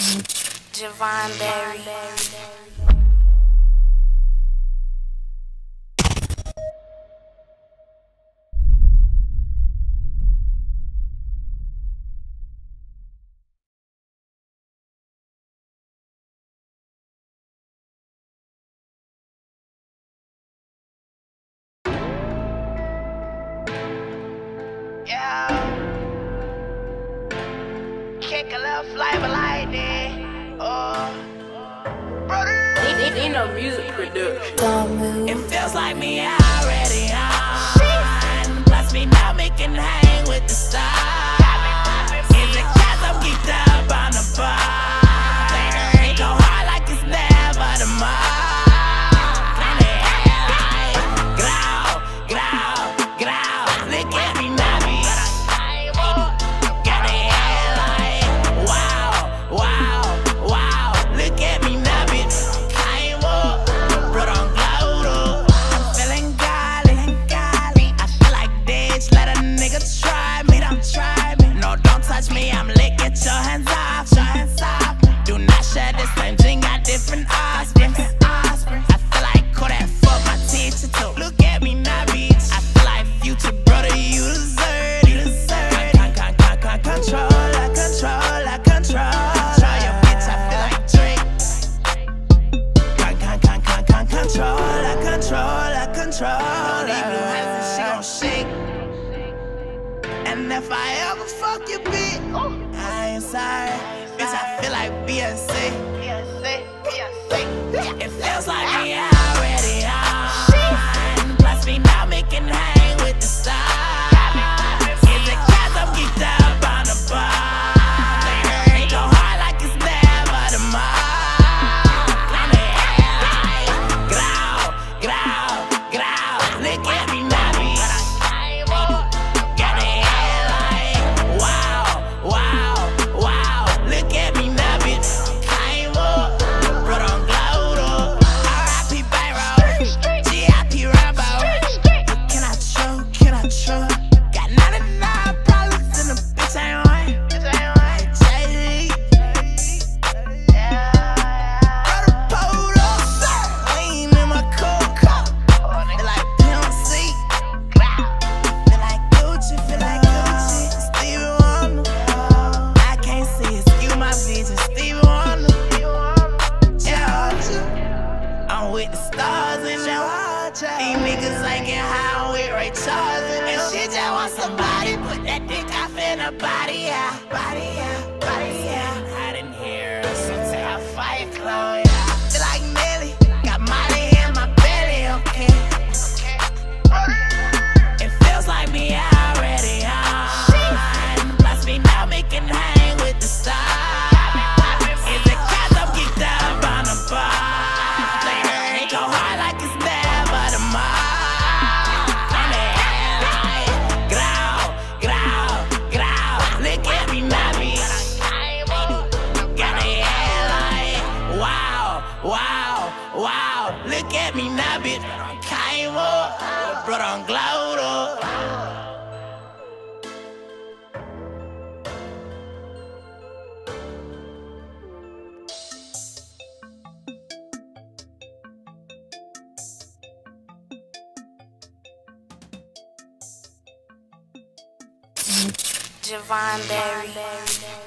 Javon Berry. Kick a little flavor like that. Brother. Ain't no music production. It feels like me already on. Plus me now making hang with the stars. Is it 'cause I'm geeked up on the bar? Ain't go hard like it's never tomorrow. Growl, growl, growl. Look at me now. And if I ever fuck your bitch, I ain't sorry. Bitch, I feel like Beyonce. It feels like me already on. Plus me now making hang with the stars. Is it 'cause I'm geeked up on the bar? Ain't go hard like it's never tomorrow. Growl, growl, growl. Look at me now. With the stars in the water. These niggas ain't getting high with Ray Charles. And she just want somebody put that dick off in her body, yeah. Body, yeah, body, yeah. Hot in here, so take off fire clothes, yeah. Feel like Nelly, got Molly in my belly, okay. It feels like me already on. Plus me now making hang with the stars. Is it 'cause I'm geeked up on the bar? Go hard like it's never tomorrow. Growl, growl, growl. Look at me now, bitch. Got a head like wow, wow, wow. Look at me now, bitch. Came up, brought on glowed up. Javon Berry.